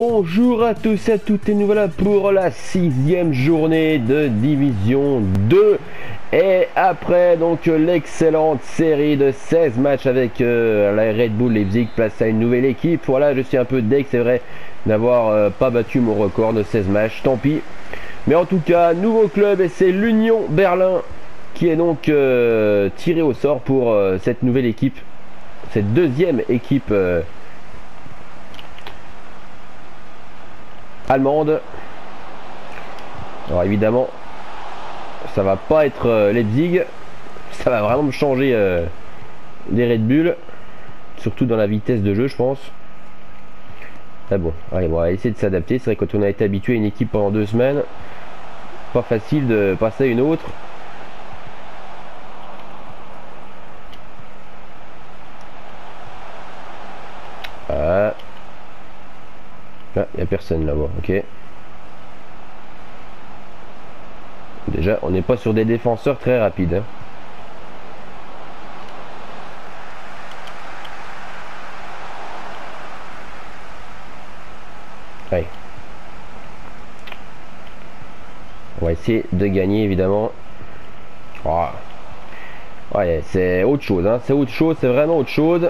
Bonjour à tous et à toutes et nous voilà pour la 6e journée de Division 2 et après donc l'excellente série de 16 matchs avec la Red Bull Leipzig place à une nouvelle équipe. Voilà, je suis un peu deg, c'est vrai d'avoir pas battu mon record de 16 matchs, tant pis, mais en tout cas nouveau club et c'est l'Union Berlin qui est donc tiré au sort pour cette nouvelle équipe, cette deuxième équipe allemande. Alors évidemment ça va pas être Leipzig, ça va vraiment me changer des Red Bull, surtout dans la vitesse de jeu je pense. Ah bon, allez, on va essayer de s'adapter. C'est vrai que quand on a été habitué à une équipe pendant 2 semaines, pas facile de passer à une autre. Ah, il n'y a personne là-bas, ok. Déjà, on n'est pas sur des défenseurs très rapides. Hein. Allez. On va essayer de gagner, évidemment. Oh. Ouais, c'est autre chose, hein. C'est autre chose, c'est vraiment autre chose.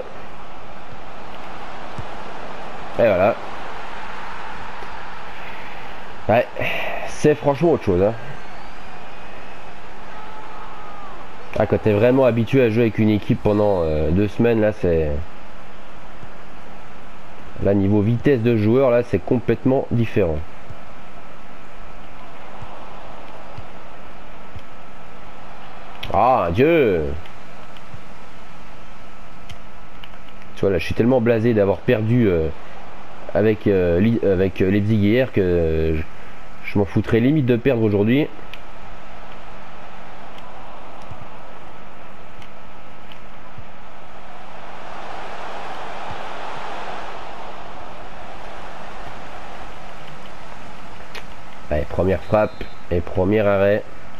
Et voilà. Ouais, c'est franchement autre chose, hein. Ah, quand t'es vraiment habitué à jouer avec une équipe pendant 2 semaines, là c'est... Là niveau vitesse de joueur, là c'est complètement différent. Ah Dieu! Tu vois là je suis tellement blasé d'avoir perdu avec Leipzig hier que je m'en foutrais limite de perdre aujourd'hui. Allez, première frappe et premier arrêt.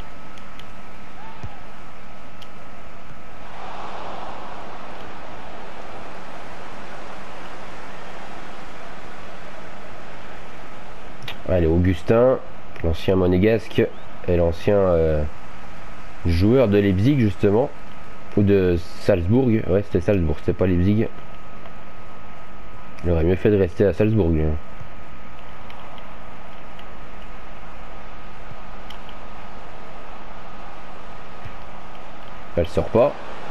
Allez, Augustin, l'ancien monégasque et l'ancien joueur de Leipzig justement, ou de Salzbourg. Ouais, c'était Salzbourg, c'était pas Leipzig. Il aurait mieux fait de rester à Salzbourg. Elle sort pas.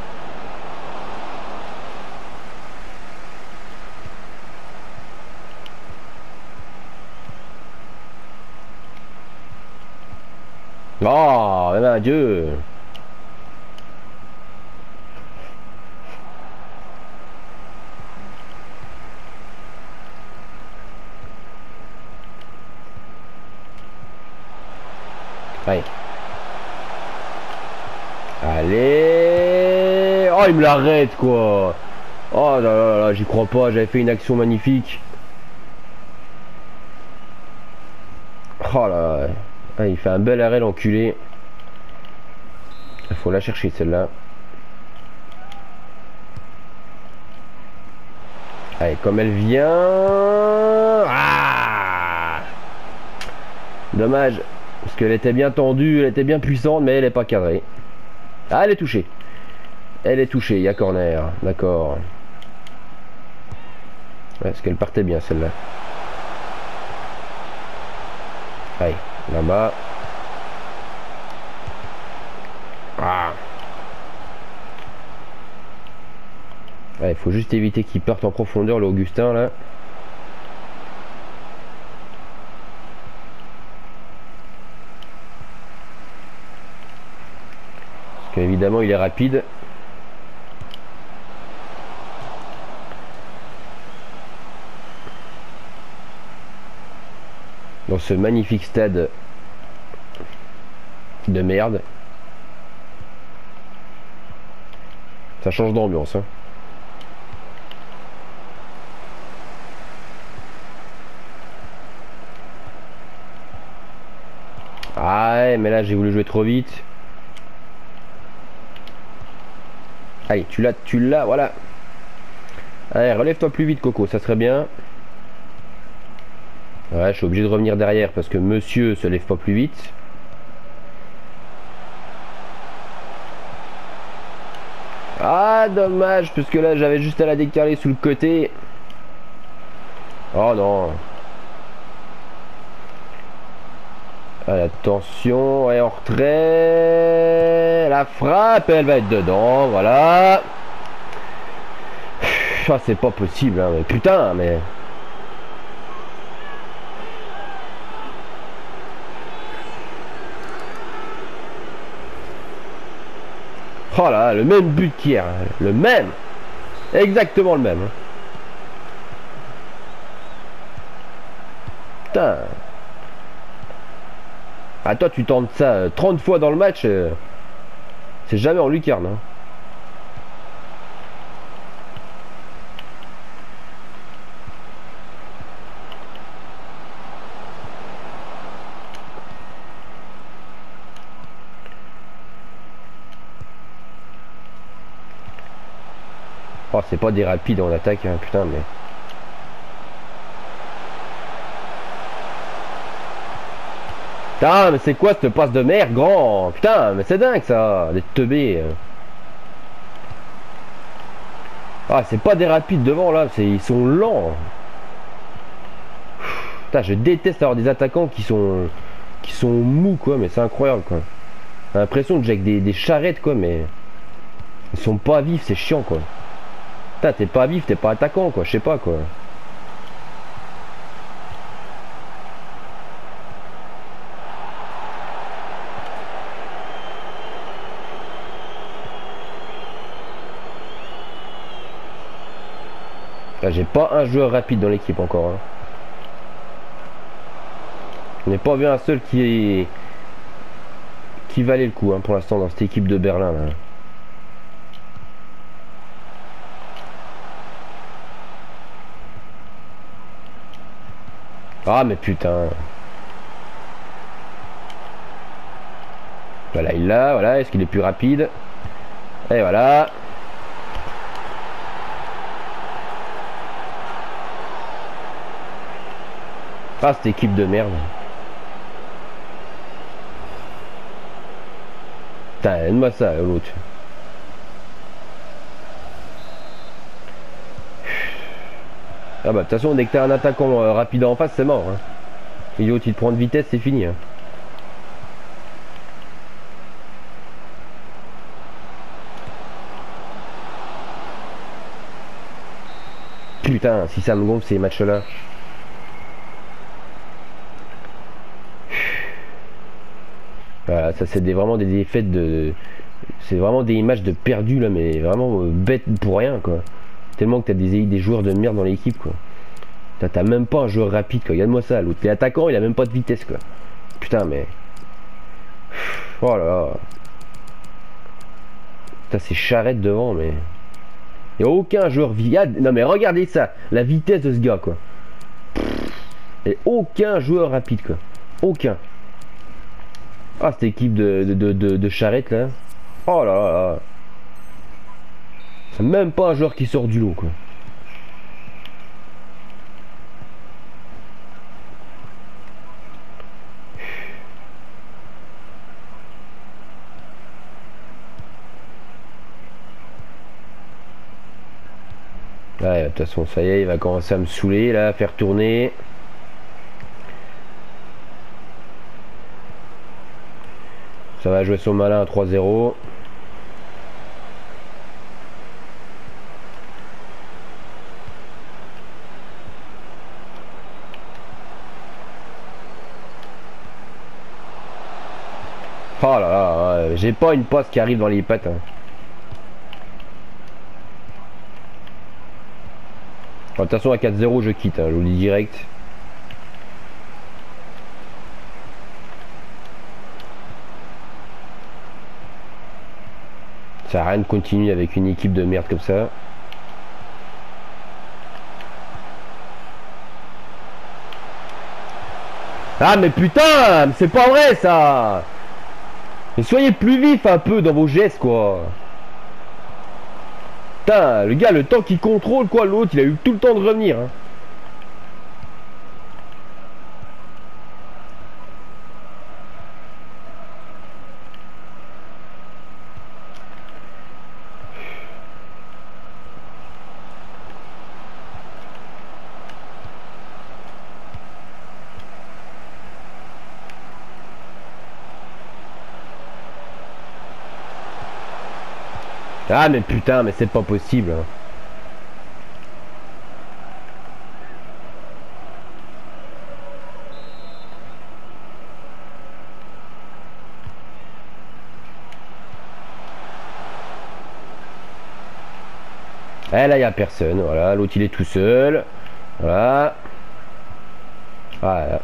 Oh, mon Dieu. Allez. Allez. Oh, il me l'arrête quoi. Oh là là là, j'y crois pas, j'avais fait une action magnifique. Oh là là. Ah, il fait un bel arrêt l'enculé. Il faut la chercher celle-là. Allez, comme elle vient. Ah, dommage. Parce qu'elle était bien tendue, elle était bien puissante, mais elle n'est pas cadrée. Ah, elle est touchée. Elle est touchée, il y a corner. D'accord. Ouais, parce qu'elle partait bien celle-là. Allez, là-bas. Ah. Il faut juste éviter qu'il parte en profondeur l'Augustin là. Parce qu'évidemment il est rapide. Dans ce magnifique stade de merde. Ça change d'ambiance, hein. Ah ouais, mais là j'ai voulu jouer trop vite. Allez, tu l'as, voilà. Allez, relève-toi plus vite, Coco, ça serait bien. Ouais, je suis obligé de revenir derrière parce que monsieur se lève pas plus vite. Ah, dommage, puisque là, j'avais juste à la décaler sous le côté. Oh non. Allez, attention, et en retrait. La frappe, elle va être dedans, voilà. Ah, c'est pas possible, hein, mais putain, mais... Oh là, le même but qu'hier, hein, le même. Exactement le même. Hein. Putain. Ah, toi, tu tentes ça 30 fois dans le match, c'est jamais en lucarne. Hein. Oh, c'est pas des rapides en attaque, hein, putain, mais... Putain, mais c'est quoi cette passe de merde, grand? Putain, mais c'est dingue, ça, d'être teubé. Ah, c'est pas des rapides devant, là, ils sont lents. Putain, je déteste avoir des attaquants qui sont mous, quoi, mais c'est incroyable, quoi. J'ai l'impression que j'ai avec des charrettes, quoi, mais... Ils sont pas vifs, c'est chiant, quoi. Putain, t'es pas vif, t'es pas attaquant, quoi, je sais pas, quoi. J'ai pas un joueur rapide dans l'équipe encore. Hein. Je n'ai pas vu un seul qui valait le coup hein, pour l'instant dans cette équipe de Berlin. Là. Ah mais putain. Voilà, il l'a. Voilà, est-ce qu'il est plus rapide? Et voilà. Ah, cette équipe de merde. Putain, aide-moi ça, l'autre. Ah bah, de toute façon, dès que t'as un attaquant rapide en face, c'est mort. Hein. Et l'autre, il te prend de vitesse, c'est fini. Hein. Putain, si ça me gonfle ces matchs-là. Voilà, ça c'est vraiment des effets de... C'est vraiment des images de perdu là, mais vraiment bête pour rien quoi. Tellement que t'as des joueurs de merde dans l'équipe quoi. T'as même pas un joueur rapide quoi, regarde-moi ça, l'autre. Les attaquants il a même pas de vitesse quoi. Putain mais... Oh là là. Putain c'est charrette devant mais... Y'a aucun joueur viable. Non mais regardez ça, la vitesse de ce gars quoi. Et aucun joueur rapide quoi. Aucun. Ah cette équipe de charrette là. Oh là là là. C'est même pas un joueur qui sort du lot quoi. Ouais, de toute façon ça y est, il va commencer à me saouler là, à faire tourner. Ça va jouer son malin à 3-0. Oh là là, j'ai pas une passe qui arrive dans les pattes. Hein. De toute façon à 4-0 je quitte, hein, je vous le dis direct. Ça sert à rien de continuer avec une équipe de merde comme ça. Ah mais putain, c'est pas vrai ça. Mais soyez plus vif un peu dans vos gestes quoi. Putain, le gars, le temps qu'il contrôle quoi, l'autre il a eu tout le temps de revenir. Hein. Ah mais putain, mais c'est pas possible. Hein. Eh là, il n'y a personne. Voilà, l'autre il est tout seul. Voilà. Voilà.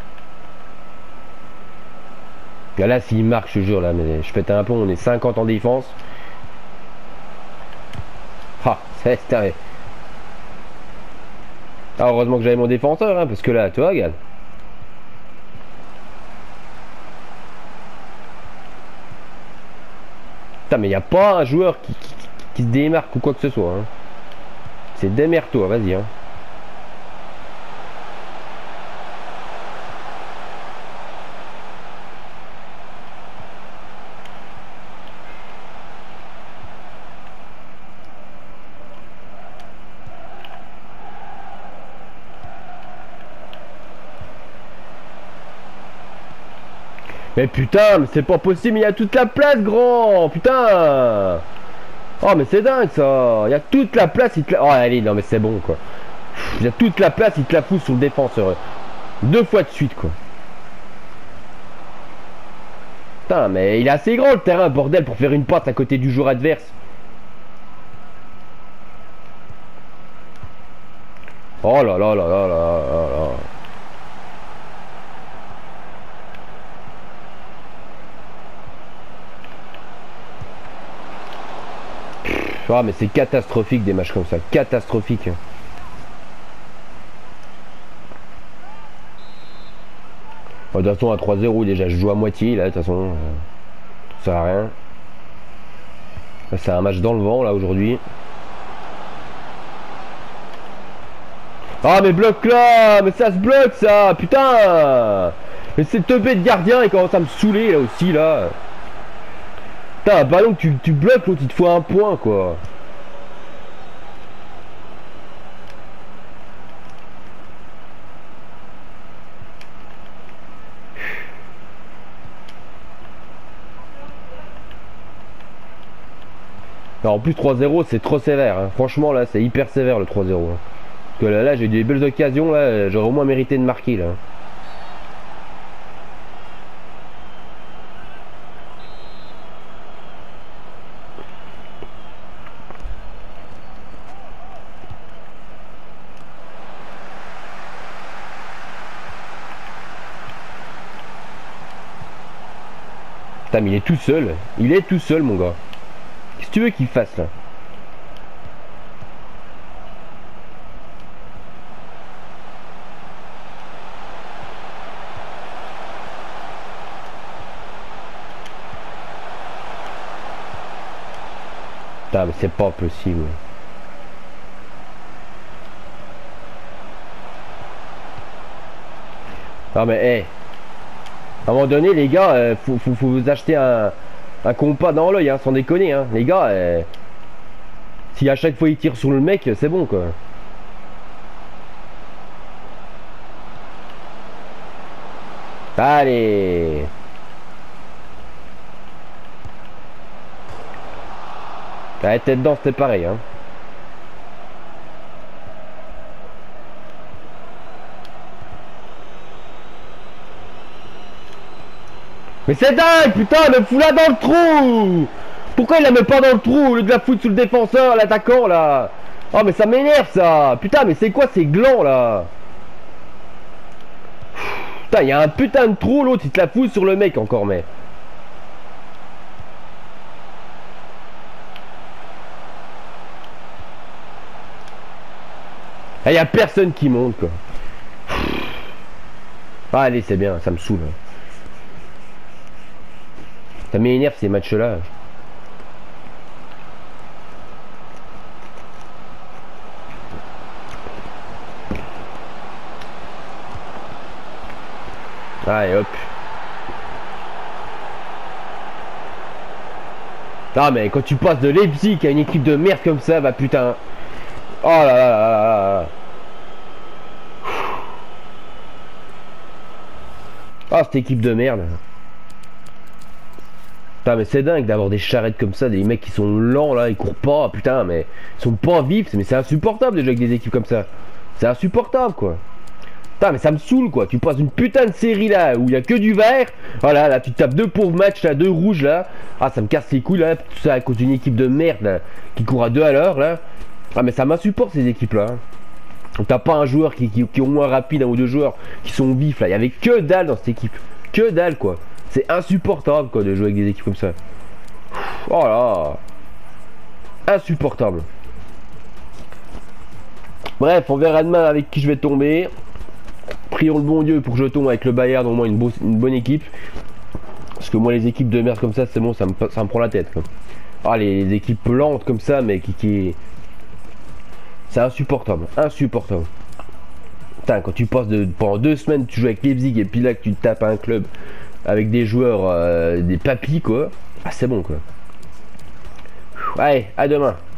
Là, s'il marque, je te jure, là, mais je pète un plomb. On est 50 en défense. Ah, c'est un... Ah, heureusement que j'avais mon défenseur, hein, parce que là, toi, regarde. Putain, mais il n'y a pas un joueur qui se démarque ou quoi que ce soit. Hein. C'est démerde-toi, vas-y. Hein. Mais putain, mais c'est pas possible, il y a toute la place, grand. Putain. Oh, mais c'est dingue, ça. Il y a toute la place, il te la... Oh, allez, non, mais c'est bon, quoi. Il y a toute la place, il te la fout sur le défenseur. 2 fois de suite, quoi. Putain, mais il est assez grand, le terrain, bordel, pour faire une passe à côté du joueur adverse. Oh là là là là là là là. Ah mais c'est catastrophique des matchs comme ça, catastrophique. De toute façon à 3-0 déjà je joue à moitié là, de toute façon ça sert à rien. C'est un match dans le vent là aujourd'hui. Ah mais bloque là, mais ça se bloque ça, putain. Mais c'est teubé de gardien, il commence à me saouler là aussi là. Putain, un ballon que tu bloques, l'autre il te faut un point quoi. Alors, en plus 3-0 c'est trop sévère, hein. Franchement là c'est hyper sévère le 3-0. Hein. Parce que là j'ai eu des belles occasions, là j'aurais au moins mérité de marquer là. Putain mais il est tout seul, mon gars. Qu'est-ce que tu veux qu'il fasse là? Putain mais c'est pas possible. Non mais hé, à un moment donné les gars, faut vous acheter un compas dans l'œil, hein, sans déconner, hein. Les gars, si à chaque fois il tire sur le mec, c'est bon quoi. Allez. La tête dedans c'était pareil hein. Mais c'est dingue putain, le fout là dans le trou. Pourquoi il la met pas dans le trou au lieu de la foutre sous le défenseur, l'attaquant là? Oh mais ça m'énerve ça. Putain mais c'est quoi ces glands là? Putain, il y a un putain de trou, l'autre il te la fout sur le mec encore, mais. Il y a personne qui monte quoi. Ah, allez, c'est bien, ça me saoule. Ça m'énerve ces matchs là. Allez hop. Ah mais quand tu passes de Leipzig à une équipe de merde comme ça, bah putain. Oh là là là là là. Ah cette équipe de merde. Putain, mais c'est dingue d'avoir des charrettes comme ça, des mecs qui sont lents là, ils courent pas, putain, mais ils sont pas vifs, mais c'est insupportable de jouer avec des équipes comme ça. C'est insupportable quoi. Putain, mais ça me saoule quoi. Tu passes une putain de série là où il y a que du vert. Voilà, là tu tapes deux pauvres matchs là, deux rouges là. Ah, ça me casse les couilles là. Tout ça à cause d'une équipe de merde là, qui court à 2 à l'heure là. Ah, mais ça m'insupporte ces équipes là. T'as pas un joueur qui est au moins rapide, un ou deux joueurs qui sont vifs là. Il y avait que dalle dans cette équipe. Que dalle quoi. C'est insupportable quoi de jouer avec des équipes comme ça. Oh là. Insupportable. Bref, on verra demain avec qui je vais tomber. Prions le bon Dieu pour que je tombe avec le Bayern, au moins une bonne équipe. Parce que moi les équipes de merde comme ça, c'est bon, ça me prend la tête quoi. Ah, les équipes lentes comme ça, mais qui... C'est insupportable, insupportable. Putain, quand tu passes pendant 2 semaines, tu joues avec Leipzig et puis là que tu te tapes à un club avec des joueurs, des papis quoi. Ah, c'est bon quoi. Allez, à demain.